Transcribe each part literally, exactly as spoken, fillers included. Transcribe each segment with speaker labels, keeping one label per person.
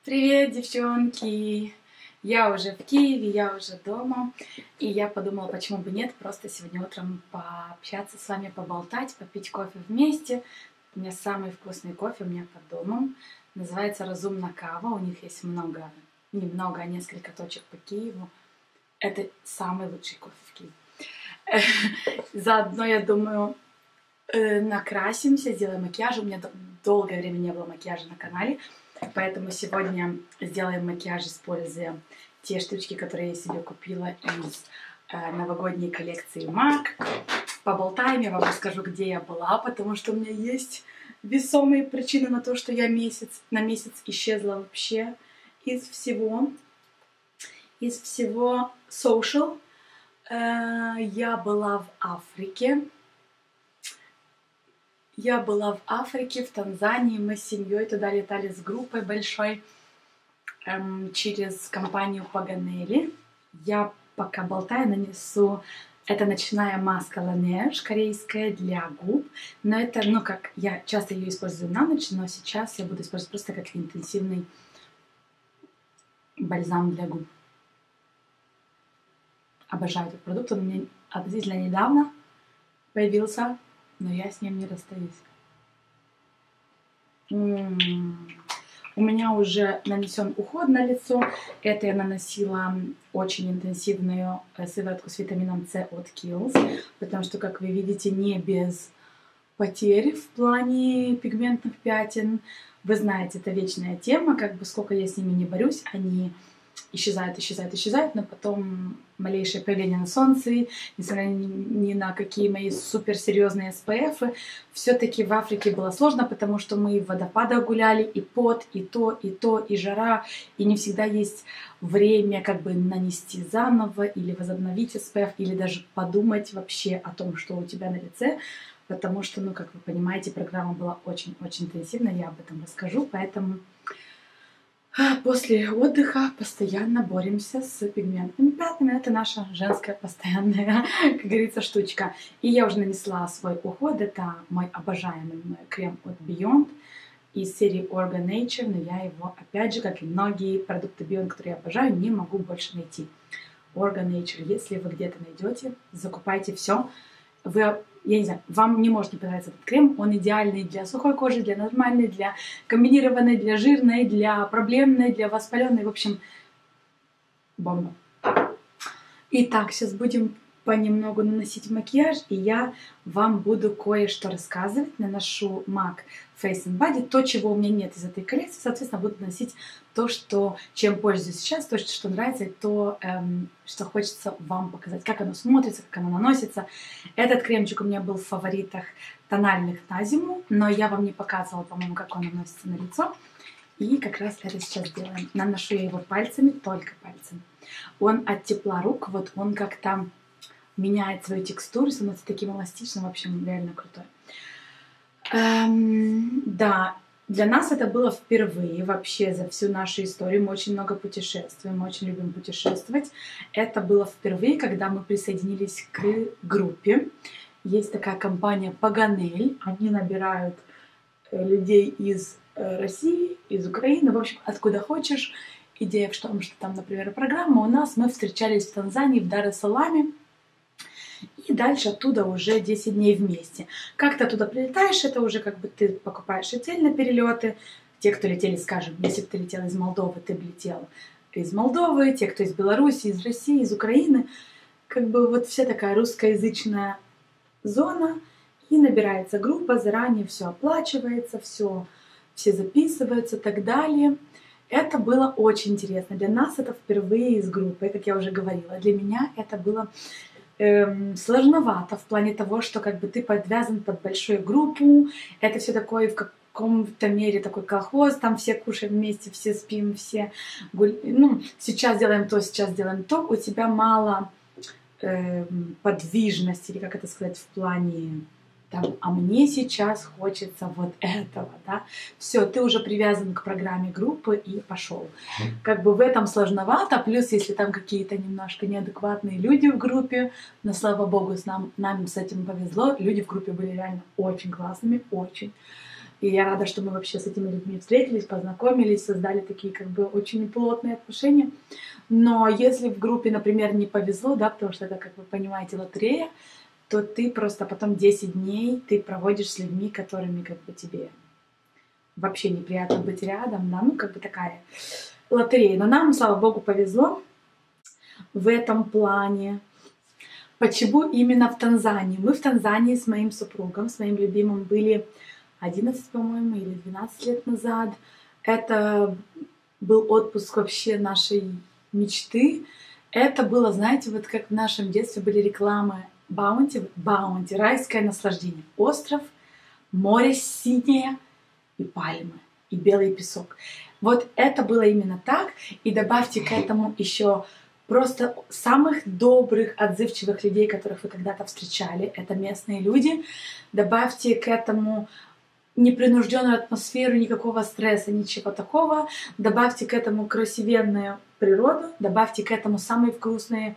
Speaker 1: Привет, девчонки! Я уже в Киеве, я уже дома, и я подумала, почему бы нет, просто сегодня утром пообщаться с вами, поболтать, попить кофе вместе. У меня самый вкусный кофе у меня под домом, называется «Разумна кава», у них есть много, не много, а несколько точек по Киеву. Это самый лучший кофе в Киеве. Заодно, я думаю, накрасимся, сделаем макияж. У меня долгое время не было макияжа на канале. Поэтому сегодня сделаем макияж, используя те штучки, которые я себе купила из э, новогодней коллекции мак. Поболтаем, я вам расскажу, где я была, потому что у меня есть весомые причины на то, что я месяц, на месяц исчезла вообще из всего, из всего social. Э, я была в Африке. Я была в Африке, в Танзании, мы с семьей туда летали с группой большой эм, через компанию Paganelli. Я пока болтаю, нанесу, это ночная маска Laneige, корейская, для губ. Но это, ну как, я часто ее использую на ночь, но сейчас я буду использовать просто как интенсивный бальзам для губ. Обожаю этот продукт, он у меня относительно недавно появился. Но я с ним не расстаюсь. М-м-м. У меня уже нанесен уход на лицо. Это я наносила очень интенсивную сыворотку с витамином С от Kiehl's. Потому что, как вы видите, не без потерь в плане пигментных пятен. Вы знаете, это вечная тема. Как бы сколько я с ними не борюсь, они исчезают, исчезают, исчезают, но потом малейшее появление на солнце, несмотря ни на какие мои суперсерьезные эс пэ эфы, все-таки в Африке было сложно, потому что мы в водопадах гуляли, и пот, и то, и то, и жара, и не всегда есть время как бы нанести заново, или возобновить эс пэ эф, или даже подумать вообще о том, что у тебя на лице, потому что, ну, как вы понимаете, программа была очень-очень интенсивная, я об этом расскажу, поэтому... После отдыха постоянно боремся с пигментными пятнами. Это наша женская постоянная, как говорится, штучка. И я уже нанесла свой уход. Это мой обожаемый крем от Beyond из серии Orga Nature. Но я его, опять же, как и многие продукты Beyond, которые я обожаю, не могу больше найти. Orga Nature. Если вы где-то найдете, закупайте все. Вы, я не знаю, вам не может не понравиться этот крем, он идеальный для сухой кожи, для нормальной, для комбинированной, для жирной, для проблемной, для воспаленной, в общем, бомба. Итак, сейчас будем понемногу наносить макияж, и я вам буду кое-что рассказывать. Наношу мак Face and Body, то, чего у меня нет из этой коллекции, соответственно, буду наносить то, что, чем пользуюсь сейчас, то, что нравится, и то, эм, что хочется вам показать, как оно смотрится, как оно наносится. Этот кремчик у меня был в фаворитах тональных на зиму, но я вам не показывала, по-моему, как он наносится на лицо. И как раз это сейчас делаем. Наношу я его пальцами, только пальцами. Он от тепла рук, вот он как-то меняет свою текстуру, становится таким эластичным, в общем, реально крутой. Эм, да, для нас это было впервые вообще за всю нашу историю. Мы очень много путешествуем, мы очень любим путешествовать. Это было впервые, когда мы присоединились к группе. Есть такая компания Paganelli, они набирают людей из России, из Украины, в общем, откуда хочешь. Идея в том, что там, например, программа у нас, мы встречались в Танзании, в Дар-эс-Саламе, и дальше оттуда уже десять дней вместе. Как ты оттуда прилетаешь, это уже как бы ты покупаешь отдельно перелеты. Те, кто летели, скажем, если бы ты летел из Молдовы, ты бы летел из Молдовы, те, кто из Беларуси, из России, из Украины. Как бы вот вся такая русскоязычная зона, и набирается группа, заранее все оплачивается, все, все записываются и так далее. Это было очень интересно. Для нас это впервые из группы, как я уже говорила. Для меня это было эм, сложновато в плане того, что как бы ты подвязан под большую группу. Это все такое в каком-то мере такой колхоз. Там все кушаем вместе, все спим, все гуль... ну, сейчас делаем то, сейчас делаем то. У тебя мало эм, подвижности, или как это сказать, в плане... Там, а мне сейчас хочется вот этого, да, все, ты уже привязан к программе группы и пошел. Как бы в этом сложновато, плюс если там какие-то немножко неадекватные люди в группе, но слава богу, с нам, нам с этим повезло, люди в группе были реально очень классными, очень. И я рада, что мы вообще с этими людьми встретились, познакомились, создали такие как бы очень плотные отношения. Но если в группе, например, не повезло, да, потому что это, как вы понимаете, лотерея, то ты просто потом десять дней ты проводишь с людьми, которыми как бы тебе вообще неприятно быть рядом, да, ну как бы такая лотерея. Но нам, слава богу, повезло в этом плане. Почему именно в Танзании? Мы в Танзании с моим супругом, с моим любимым были одиннадцать, по-моему, или двенадцать лет назад. Это был отпуск вообще нашей мечты. Это было, знаете, вот как в нашем детстве были рекламы Баунти, Баунти, райское наслаждение. Остров, море синее и пальмы, и белый песок. Вот это было именно так. И добавьте к этому еще просто самых добрых, отзывчивых людей, которых вы когда-то встречали. Это местные люди. Добавьте к этому непринужденную атмосферу, никакого стресса, ничего такого. Добавьте к этому красивенную природу. Добавьте к этому самые вкусные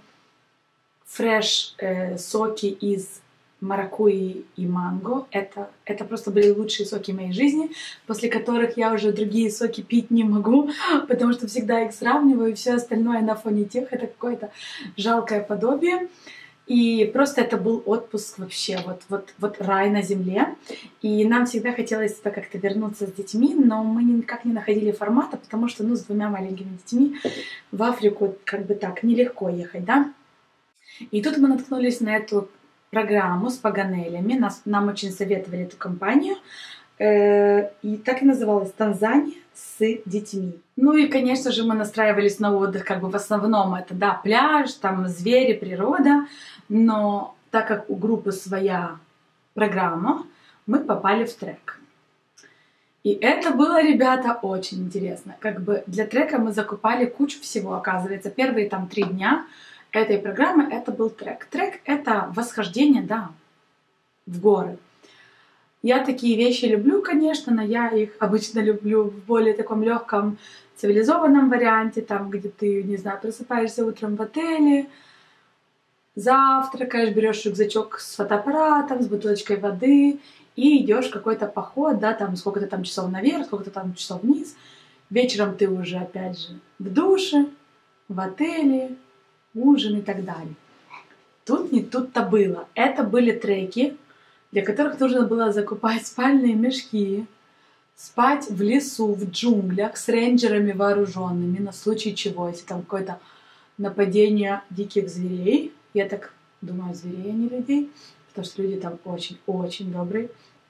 Speaker 1: фреш э, соки из маракуйи и манго. Это, это просто были лучшие соки моей жизни, после которых я уже другие соки пить не могу, потому что всегда их сравниваю, и все остальное на фоне тех это какое-то жалкое подобие. И просто это был отпуск вообще, вот, вот, вот рай на земле. И нам всегда хотелось это как-то вернуться с детьми, но мы никак не находили формата, потому что, ну, с двумя маленькими детьми в Африку как бы так нелегко ехать, да. И тут мы наткнулись на эту программу с паганелями. Нас, нам очень советовали эту компанию. Э, и так и называлась «Танзания с детьми». Ну и, конечно же, мы настраивались на отдых, как бы в основном это, да, пляж, там звери, природа. Но так как у группы своя программа, мы попали в трек. И это было, ребята, очень интересно. Как бы для трека мы закупали кучу всего, оказывается. Первые там три дня этой программы это был трек. Трек — это восхождение, да, в горы. Я такие вещи люблю, конечно, но я их обычно люблю в более таком легком, цивилизованном варианте, там, где ты, не знаю, просыпаешься утром в отеле, завтракаешь, берешь рюкзачок с фотоаппаратом, с бутылочкой воды и идешь в какой-то поход, да, там сколько-то там часов наверх, сколько-то там часов вниз. Вечером ты уже, опять же, в душе, в отеле, ужин и так далее. Тут не тут-то было. Это были треки, для которых нужно было закупать спальные мешки, спать в лесу, в джунглях с рейнджерами вооруженными на случай чего, если там какое-то нападение диких зверей. Я так думаю, зверей, а не людей, потому что люди там очень-очень добрые.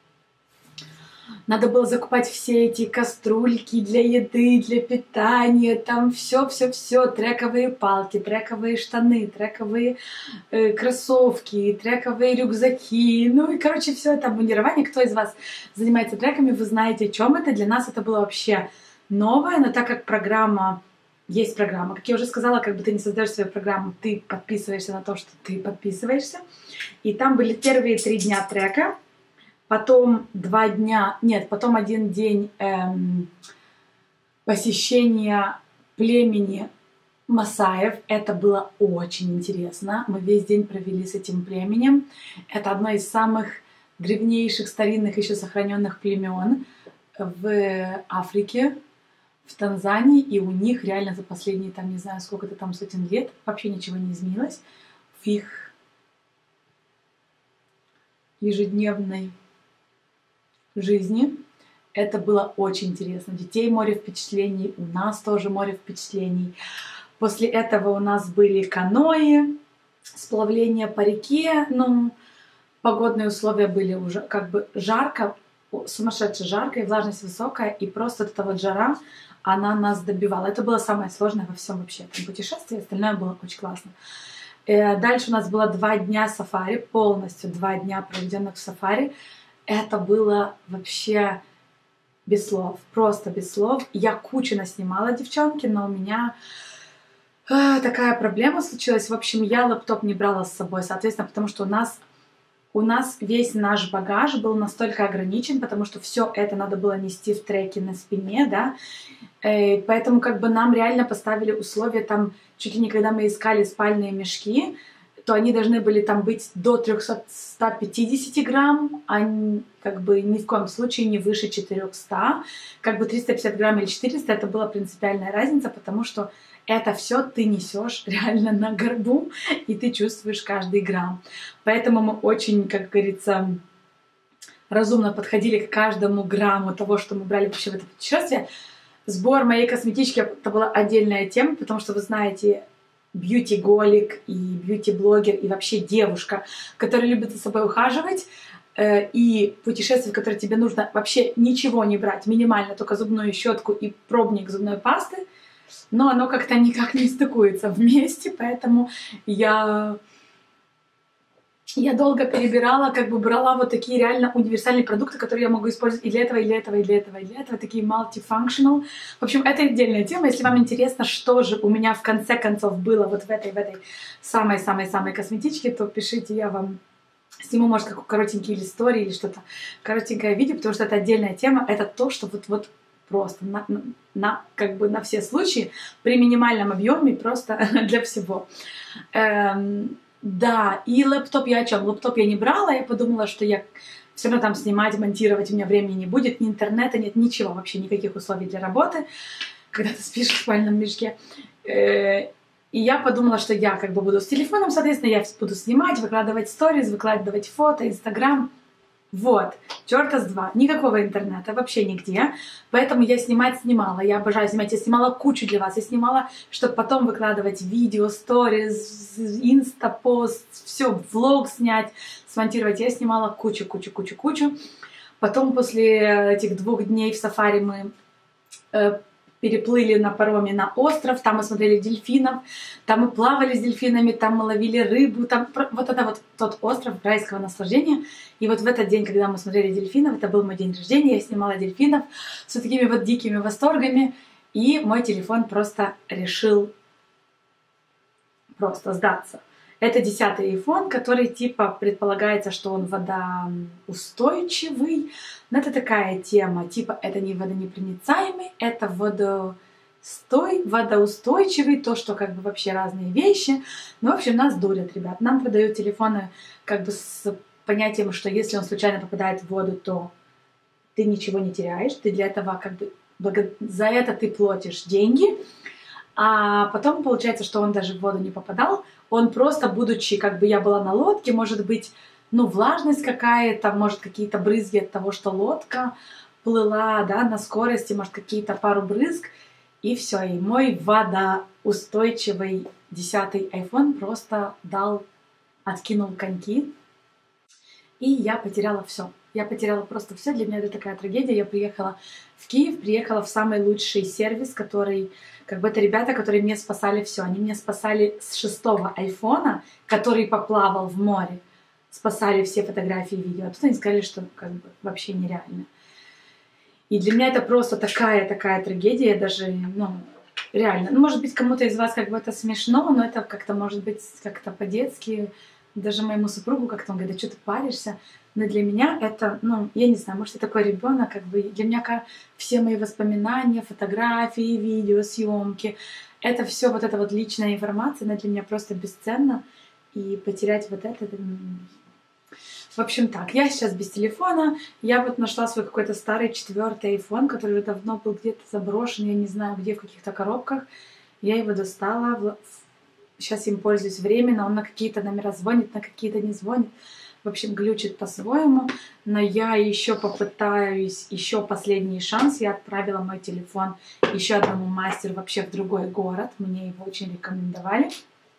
Speaker 1: Надо было закупать все эти кастрюльки для еды, для питания, там все-все-все, трековые палки, трековые штаны, трековые э, кроссовки, трековые рюкзаки, ну и, короче, все это обмундирование. Кто из вас занимается треками, вы знаете, о чем это. Для нас это было вообще новое, но так как программа, есть программа, как я уже сказала, как бы ты не создаешь свою программу, ты подписываешься на то, что ты подписываешься. И там были первые три дня трека. Потом два дня, нет, потом один день эм, посещения племени Масаев. Это было очень интересно. Мы весь день провели с этим племенем. Это одно из самых древнейших, старинных, еще сохраненных племен в Африке, в Танзании. И у них реально за последние, там, не знаю, сколько-то там сотен лет вообще ничего не изменилось в их ежедневной жизни. Это было очень интересно. Детей море впечатлений, у нас тоже море впечатлений. После этого у нас были каноэ, сплавление по реке. Ну, погодные условия были уже как бы жарко, сумасшедше жарко, и влажность высокая, и просто эта вот жара, она нас добивала. Это было самое сложное во всем вообще этом путешествии, остальное было очень классно. Дальше у нас было два дня сафари, полностью два дня проведенных в сафари. Это было вообще без слов, просто без слов. Я кучу наснимала, девчонки, но у меня э, такая проблема случилась. В общем, я лэптоп не брала с собой, соответственно, потому что у нас, у нас весь наш багаж был настолько ограничен, потому что все это надо было нести в треке на спине, да. Э, поэтому как бы нам реально поставили условия там, чуть ли не когда мы искали спальные мешки, то они должны были там быть до триста пятьдесят грамм, а как бы ни в коем случае не выше четырёхсот. Как бы триста пятьдесят грамм или четыреста — это была принципиальная разница, потому что это все ты несешь реально на горбу, и ты чувствуешь каждый грамм. Поэтому мы очень, как говорится, разумно подходили к каждому грамму того, что мы брали вообще в это путешествие. Сбор моей косметички — это была отдельная тема, потому что, вы знаете, бьюти-голик и бьюти-блогер, и вообще девушка, которая любит за собой ухаживать, э, и путешествие, в которое тебе нужно вообще ничего не брать, минимально, только зубную щетку и пробник зубной пасты, но оно как-то никак не стыкуется вместе, поэтому я... Я долго перебирала, как бы брала вот такие реально универсальные продукты, которые я могу использовать и для этого, и для этого, и для этого, и для этого, такие multifunctional. В общем, это отдельная тема. Если вам интересно, что же у меня в конце концов было вот в этой, в этой самой-самой-самой косметичке, то пишите, я вам сниму, может, какую коротенькие или истории, или что-то коротенькое видео, потому что это отдельная тема. Это то, что вот-вот просто на, на, как бы на все случаи, при минимальном объеме, просто для всего. Эм, Да, и лэптоп я о чем? Лэптоп я не брала, я подумала, что я все равно там снимать, монтировать у меня времени не будет, ни интернета нет, ничего, вообще никаких условий для работы, когда ты спишь в спальном мешке. И я подумала, что я как бы буду с телефоном, соответственно, я буду снимать, выкладывать сторис, выкладывать фото, Инстаграм. Вот, черта с два, никакого интернета, вообще нигде, поэтому я снимать снимала, я обожаю снимать, я снимала кучу для вас, я снимала, чтобы потом выкладывать видео, сторис, инстапост, все, влог снять, смонтировать, я снимала кучу, кучу, кучу, кучу. Потом после этих двух дней в сафари мы э, переплыли на пароме на остров, там мы смотрели дельфинов, там мы плавали с дельфинами, там мы ловили рыбу, там вот это вот тот остров райского наслаждения. И вот в этот день, когда мы смотрели дельфинов, это был мой день рождения, я снимала дельфинов с вот такими вот дикими восторгами, и мой телефон просто решил просто сдаться. Это десятый iPhone, который типа предполагается, что он водоустойчивый. Но это такая тема, типа это не водонепроницаемый, это водостой, водоустойчивый, то, что как бы вообще разные вещи. Ну, в общем, нас дурят, ребят. Нам продают телефоны как бы с понятием, что если он случайно попадает в воду, то ты ничего не теряешь, ты для этого как бы за это ты платишь деньги. А потом получается, что он даже в воду не попадал. Он просто, будучи, как бы я была на лодке, может быть, ну, влажность какая-то, может, какие-то брызги от того, что лодка плыла, да, на скорости, может, какие-то пару брызг, и все. И мой водоустойчивый десятый iPhone просто дал, откинул коньки, и я потеряла все. Я потеряла просто все. Для меня это такая трагедия. Я приехала в Киев, приехала в самый лучший сервис, который, как бы это ребята, которые мне спасали все. Они меня спасали с шестого айфона, который поплавал в море. Спасали все фотографии и видео. А тут они сказали, что как бы вообще нереально. И для меня это просто такая-такая трагедия. Я даже, ну, реально. Ну, может быть, кому-то из вас как бы это смешно, но это как-то, может быть, как-то по-детски. Даже моему супругу как-то он говорит, да что ты паришься? Но для меня это, ну, я не знаю, может, я такой ребенок, как бы, для меня как все мои воспоминания, фотографии, видео, съемки, это все вот эта вот личная информация, она для меня просто бесценна, и потерять вот это, это... В общем так, я сейчас без телефона, я вот нашла свой какой-то старый четвертый iPhone, который уже давно был где-то заброшен, я не знаю где, в каких-то коробках, я его достала, сейчас им пользуюсь временно, он на какие-то номера звонит, на какие-то не звонит. В общем, глючит по-своему, но я еще попытаюсь, еще последний шанс. Я отправила мой телефон еще одному мастеру вообще в другой город. Мне его очень рекомендовали.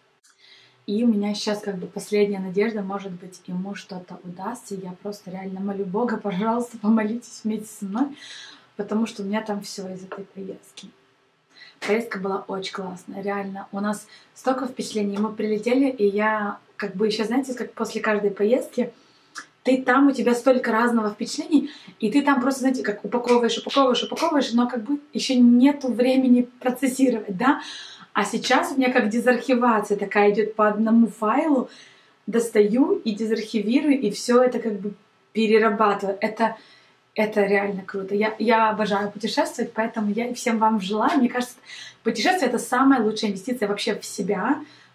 Speaker 1: И у меня сейчас как бы последняя надежда, может быть, ему что-то удастся. Я просто реально молю Бога, пожалуйста, помолитесь вместе со мной, потому что у меня там все из этой поездки. Поездка была очень классная, реально. У нас столько впечатлений. Мы прилетели, и я как бы еще, знаете, как после каждой поездки, ты там, у тебя столько разного впечатлений, и ты там просто, знаете, как упаковываешь, упаковываешь, упаковываешь, но как бы еще нету времени процессировать, да. А сейчас у меня как дезархивация такая идет по одному файлу, достаю и дезархивирую, и все это как бы перерабатываю. Это Это реально круто. Я, я обожаю путешествовать, поэтому я всем вам желаю. Мне кажется, путешествие — это самая лучшая инвестиция вообще в себя,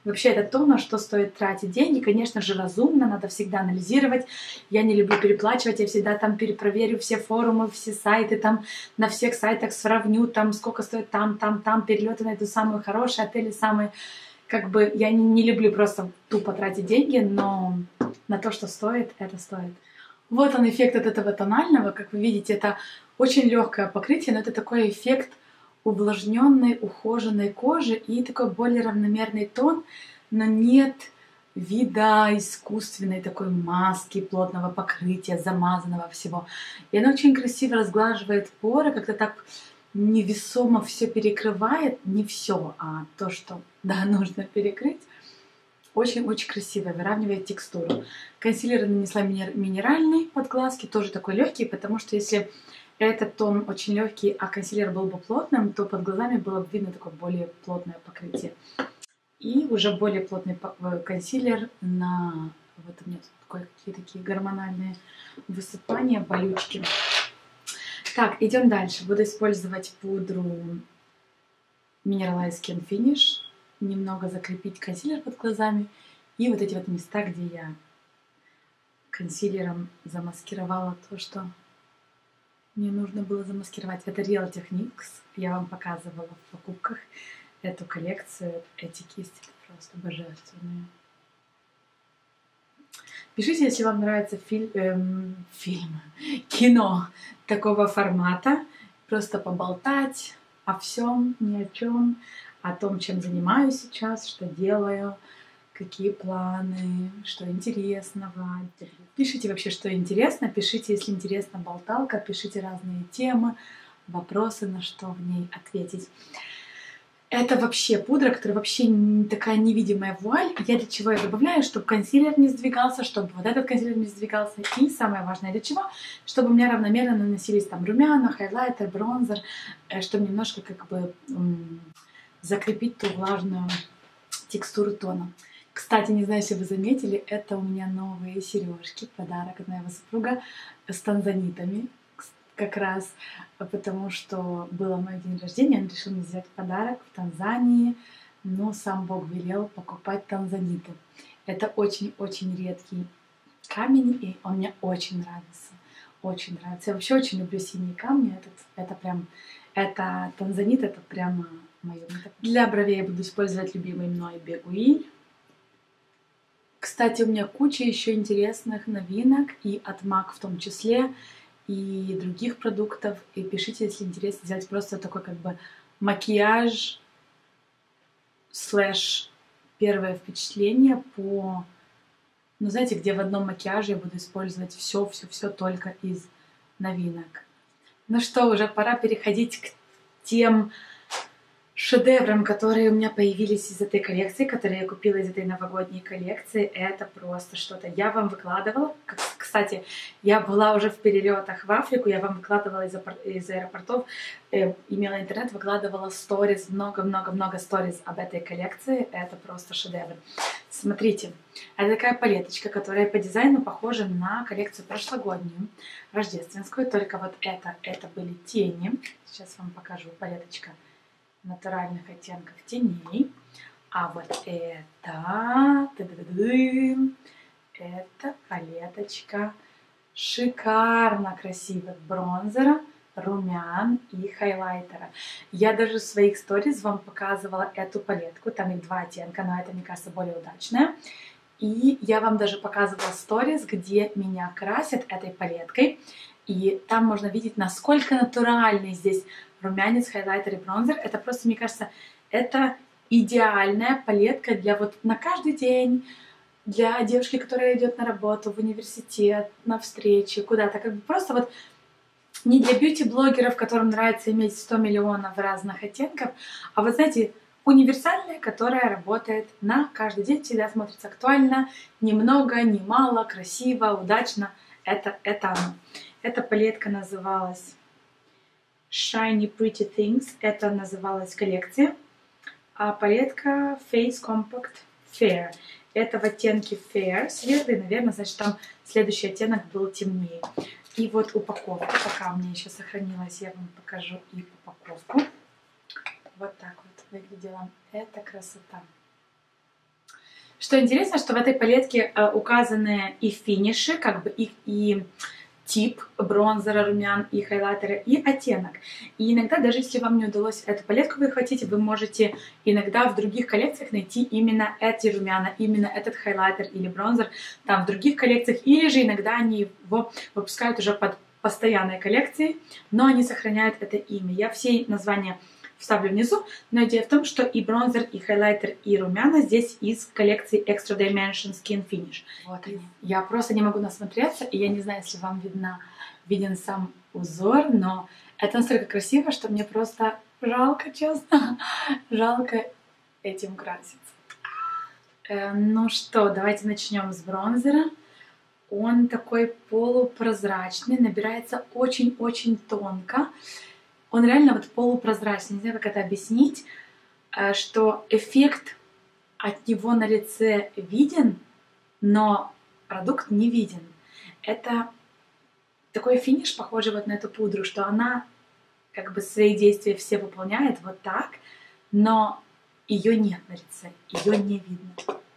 Speaker 1: Вообще это то, на что стоит тратить деньги. Конечно же, разумно, надо всегда анализировать. Я не люблю переплачивать, я всегда там перепроверю все форумы, все сайты, там на всех сайтах сравню, там сколько стоит там, там, там, перелеты найду самые хорошие, отели самые... Как бы я не, не люблю просто тупо тратить деньги, но на то, что стоит, это стоит. Вот он эффект от этого тонального. Как вы видите, это очень легкое покрытие, но это такой эффект увлажненной, ухоженной кожи и такой более равномерный тон, но нет вида искусственной такой маски, плотного покрытия, замазанного всего. И она очень красиво разглаживает поры, как-то так невесомо все перекрывает, не все, а то, что да, нужно перекрыть. Очень-очень красиво, выравнивает текстуру. Консилер нанесла минеральный под глазки, тоже такой легкий, потому что если этот тон очень легкий, а консилер был бы плотным, то под глазами было бы видно такое более плотное покрытие. И уже более плотный консилер на... Вот у меня тут кое-какие такие гормональные высыпания, болючки. Так, идем дальше. Буду использовать пудру Mineralize Skin Finish. Немного закрепить консилер под глазами. И вот эти вот места, где я консилером замаскировала то, что мне нужно было замаскировать. Это Real Techniques. Я вам показывала в покупках эту коллекцию. Эти кисти просто божественные. Пишите, если вам нравится фильм, эм, фильм, кино такого формата. Просто поболтать о всем, ни о чем, о том, чем занимаюсь сейчас, что делаю, какие планы, что интересного. Пишите вообще, что интересно, пишите, если интересна болталка, пишите разные темы, вопросы, на что в ней ответить. Это вообще пудра, которая вообще не такая невидимая вуаль. Я для чего я добавляю? Чтобы консилер не сдвигался, чтобы вот этот консилер не сдвигался. И самое важное для чего? Чтобы у меня равномерно наносились там румяна, хайлайтер, бронзер, чтобы немножко как бы закрепить ту влажную текстуру тона. Кстати, не знаю, если вы заметили, это у меня новые сережки, подарок от моего супруга с танзанитами. Как раз потому, что было мой день рождения, он решил мне сделать подарок в Танзании, но сам Бог велел покупать танзаниты. Это очень-очень редкий камень, и он мне очень нравится. Очень нравится. Я вообще очень люблю синие камни. Этот, это прям, это танзанит, это прямо мое. Для бровей я буду использовать любимый мной Бегуиль. Кстати, у меня куча еще интересных новинок, и от мак в том числе, и других продуктов. И пишите, если интересно сделать просто такой как бы макияж слэш первое впечатление по... Ну, знаете, где в одном макияже я буду использовать все-все-все только из новинок. Ну что, уже пора переходить к тем шедеврам, которые у меня появились из этой коллекции, которые я купила из этой новогодней коллекции. Это просто что-то. Я вам выкладывала, кстати, я была уже в перелетах в Африку, я вам выкладывала из, из аэропортов, э, имела интернет, выкладывала сториз, много-много-много сториз об этой коллекции. Это просто шедевр. Смотрите, это такая палеточка, которая по дизайну похожа на коллекцию прошлогоднюю, рождественскую, только вот это, это были тени. Сейчас вам покажу палеточка натуральных оттенков теней. А вот это, это палеточка шикарно красивых бронзера, румян и хайлайтера. Я даже в своих сториз вам показывала эту палетку. Там их два оттенка, но это, мне кажется, более удачная. И я вам даже показывала сториз, где меня красят этой палеткой. И там можно видеть, насколько натуральный здесь румянец, хайлайтер и бронзер. Это просто, мне кажется, это идеальная палетка для вот на каждый день, для девушки, которая идет на работу, в университет, на встречи, куда-то. Как бы просто вот не для бьюти-блогеров, которым нравится иметь сто миллионов разных оттенков, а вот, знаете, универсальная, которая работает на каждый день, всегда смотрится актуально, немного, не мало, красиво, удачно. Это, это оно. Эта палетка называлась Shiny Pretty Things. Это называлась коллекция. А палетка Face Compact Fair. Это в оттенке Fair. Светлый, наверное, значит, там следующий оттенок был темнее. И вот упаковка, пока у меня еще сохранилась, я вам покажу и упаковку. Вот так вот выглядела эта красота. Что интересно, что в этой палетке э, указаны и финиши, как бы и, и тип бронзера, румян и хайлайтера, и оттенок. И иногда, даже если вам не удалось эту палетку выхватить, вы можете иногда в других коллекциях найти именно эти румяна, именно этот хайлайтер или бронзер там в других коллекциях, или же иногда они его выпускают уже под постоянной коллекцией, но они сохраняют это имя. Я все названия вставлю внизу, но идея в том, что и бронзер, и хайлайтер, и румяна здесь из коллекции Extra Dimension Skin Finish. Вот они. Я просто не могу насмотреться, и я не знаю, если вам видно, виден сам узор, но это настолько красиво, что мне просто жалко, честно, жалко этим краситься. Э, ну что, давайте начнем с бронзера. Он такой полупрозрачный, набирается очень-очень тонко. Он реально вот полупрозрачный, не знаю, как это объяснить, что эффект от него на лице виден, но продукт не виден. Это такой финиш, похожий вот на эту пудру, что она как бы свои действия все выполняет вот так, но ее нет на лице, ее не видно.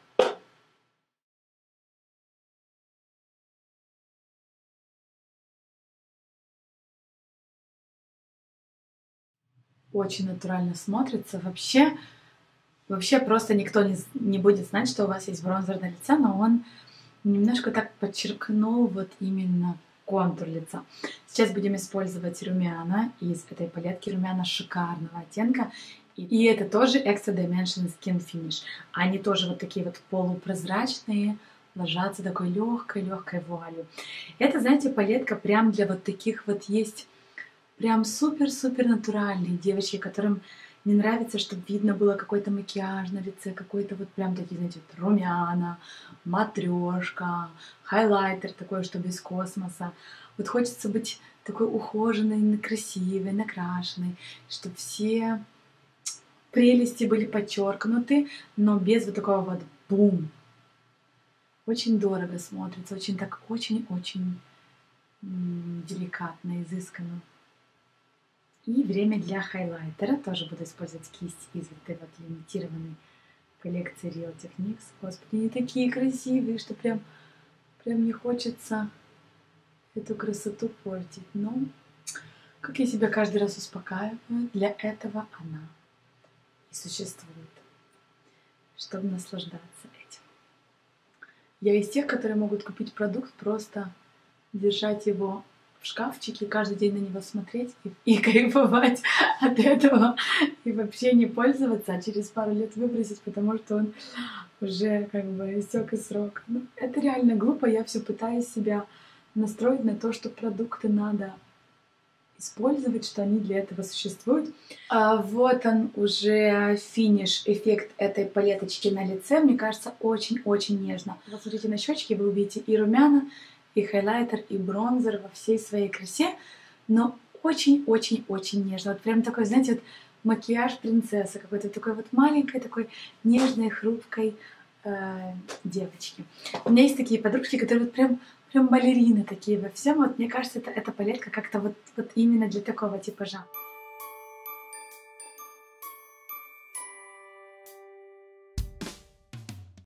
Speaker 1: Очень натурально смотрится. Вообще, вообще просто никто не, не будет знать, что у вас есть бронзер на лице, но он немножко так подчеркнул вот именно контур лица. Сейчас будем использовать румяна из этой палетки, румяна шикарного оттенка. И, и это тоже Extra Dimension Skin Finish. Они тоже вот такие вот полупрозрачные, ложатся такой легкой-легкой вуалью. Это, знаете, палетка прям для вот таких вот есть прям супер-супер натуральные девочки, которым не нравится, чтобы видно было какой-то макияж на лице, какой-то вот прям такие, знаете, вот румяна, матрешка, хайлайтер такой, что без космоса. Вот хочется быть такой ухоженной, красивой, накрашенной, чтобы все прелести были подчеркнуты, но без вот такого вот бум. Очень дорого смотрится, очень так, очень-очень деликатно, изысканно. И время для хайлайтера. Тоже буду использовать кисть из вот этой вот лимитированной коллекции Real Techniques. Господи, они такие красивые, что прям, прям не хочется эту красоту портить. Но, как я себя каждый раз успокаиваю, для этого она и существует, чтобы наслаждаться этим. Я из тех, которые могут купить продукт, просто держать его в шкафчике, каждый день на него смотреть и, и кайфовать от этого, и вообще не пользоваться, а через пару лет выбросить, потому что он уже как бы истек и срок. Ну, это реально глупо, я все пытаюсь себя настроить на то, что продукты надо использовать, что они для этого существуют. А вот он уже финиш, эффект этой палеточки на лице, мне кажется, очень-очень нежно. Вот смотрите на щечки, вы увидите и румяна, и хайлайтер, и бронзер во всей своей красе, но очень-очень-очень нежно. Вот прям такой, знаете, вот макияж принцессы, какой-то такой вот маленькой, такой нежной, хрупкой э, девочки. У меня есть такие подружки, которые вот прям, прям балерины такие во всем. Вот мне кажется, это, эта палетка как-то вот, вот именно для такого типажа.